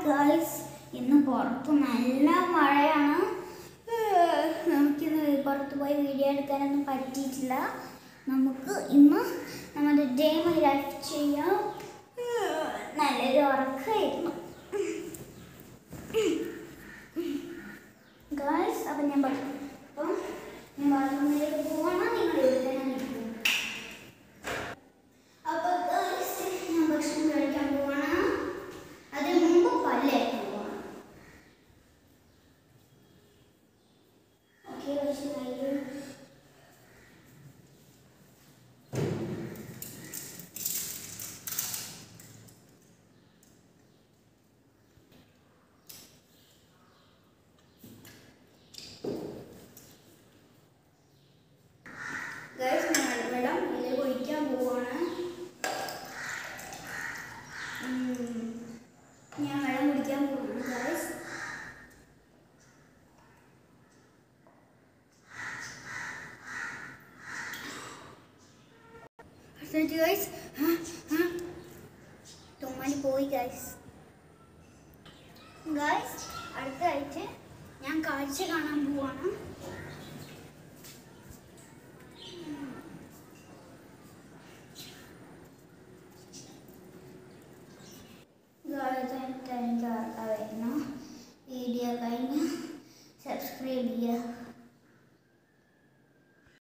Guys, ഇന്ന് പുറത്ത് നല്ല മഴയാണ്. നമുക്കിന്ന് പുറത്ത് പോയി വീഡിയോ എടുക്കാനൊന്നും പറ്റിയിട്ടില്ല. നമുക്ക് ഇന്ന് നമ്മുടെ ഡേ മൈ ലൈഫ് ചെയ്യാം. നല്ലൊരു ഉറക്കമായിരുന്നു ഗൈസ്. അപ്പം ഞാൻ ബാത്റൂമിലേക്ക് പോകണം. നിങ്ങൾ ഇവിടെ തന്നെ നിൽക്കും. അപ്പോൾ ഗൈസ്, ഞാൻ ഭക്ഷണം കഴിക്കാൻ പോകണം. അതിന് മുമ്പ് പല്ലേക്കാൻ പോകണം. ഓക്കെ, ഭക്ഷണം കഴിക്കും. ഗൈസ്, ഞാൻ വെള്ളം ഇതിൽ കുടിക്കാൻ പോവാണ്. ഞാൻ വെള്ളം കുടിക്കാൻ പോവാണ് ഗൈസ്. ഗൈസ്, തുമ്മൽ പോയി ഗൈസ്. ഗൈസ്, അടുത്തായിട്ട് ഞാൻ കാഴ്ച കാണാൻ പോവാണ്.